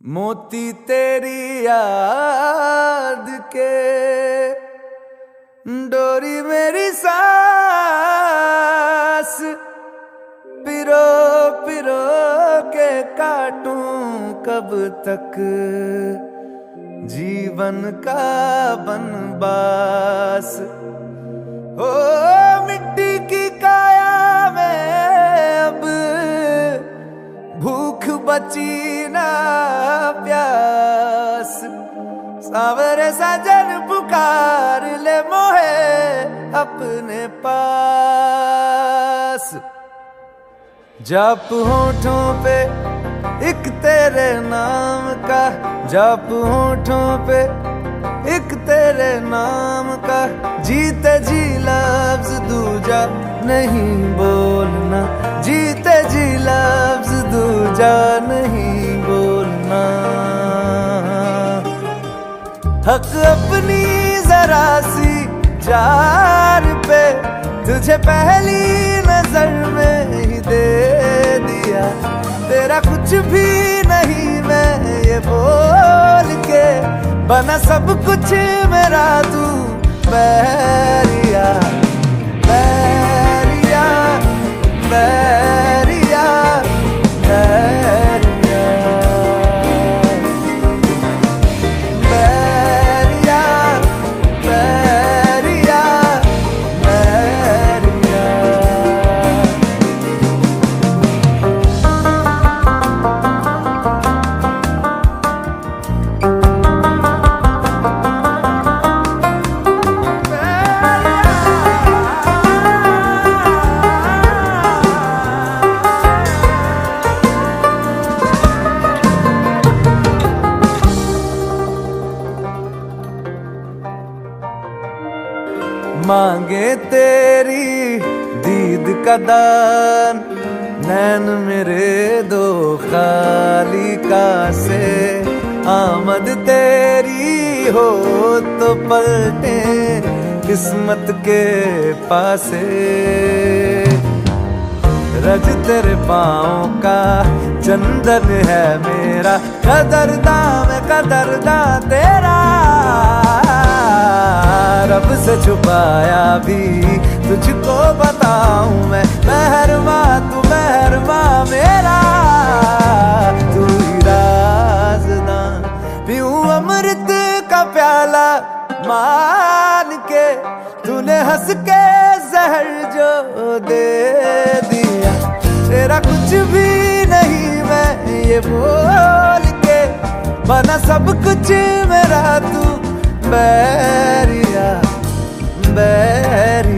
मोती तेरी याद के डोरी मेरी सांस पिरो पिरो के काटूं कब तक जीवन का बनबास। ओ मिट्टी की काया में अब भूख बची ना प्यास। सावरे सजन पुकार ले मोहे अपने पास। जाप होठों पे एक तेरे नाम का, जाप होठों पे एक तेरे नाम का। जीते जी लफ्ज दूजा नहीं बोलना, जीते जी लफ्ज दूजा नहीं बोलना। हक अपनी जरा सी जान पे तुझे पहली नजर में ही दे दिया। तेरा कुछ भी नहीं मैं ये बोल के, बना सब कुछ मेरा तू बैरिया बैरिया बैरिया बैरिया बैरिया बैरिया बैरिया। मांगे तेरी दीद का दान नैन मेरे दो खाली कासे। आमद तेरी हो तो पलटे किस्मत के पासे। रज तेरे पाँव का चंदन है मेरा, कदरदां मैं कदरदां तेरा। रब से छुपाया भी तुझको बताऊं मैं, मेहरमा तू मेहरमा मेरा। तू ही राज़दां पीऊं अमृत का प्याला मान के, तूने हंस के जहर जो दे दिया। तेरा कुछ भी नहीं मैं ये बोल के, बना सब कुछ मेरा तू बैरिया बैरिया।